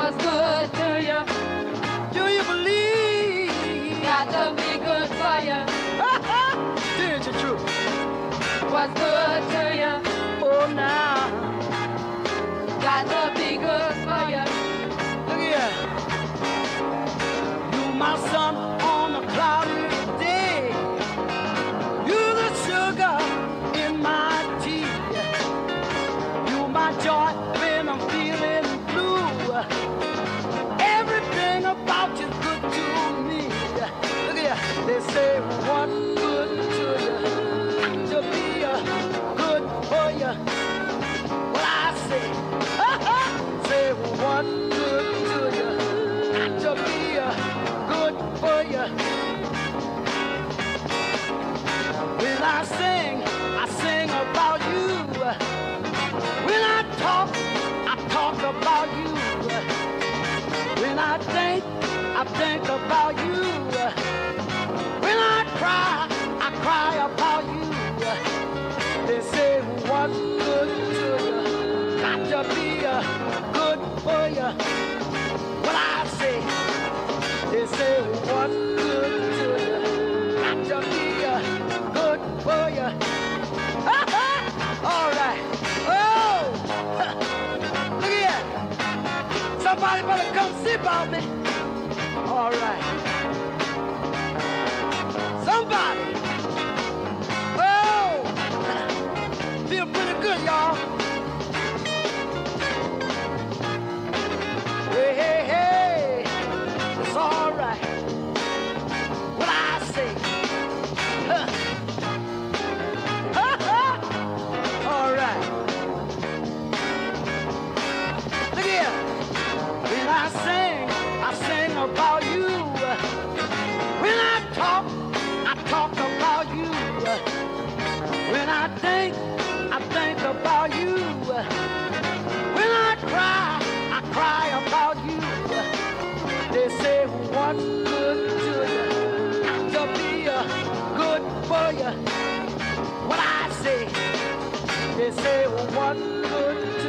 was good to you. Do you believe? Got to be good for you. Here's the truth. Was good to you. Oh, now. Got to be good for you. Look here. You my sun on a cloudy day. You the sugar in my tea. You my joy when I'm feeling blue. Everything about you good to me. Look here. They say what good to you. To be good for you. What I say. Say what good to you. To be good for you. When I sing about you. When I talk about you. When I think about you. When I cry about you. They say what's good to you. Got to be good for you. What I say. They say what's good to you. Got to be good for you. All right. Oh, look here. Somebody better come see about me. All right. Somebody. Oh, feel pretty good, y'all. Hey, hey, hey. It's all right. What I say. Huh. All right. Look here. When I sing about you. When I talk about you. When I think about you. When I cry about you. They say what's good to you. To be good for you. What I say. They say what's good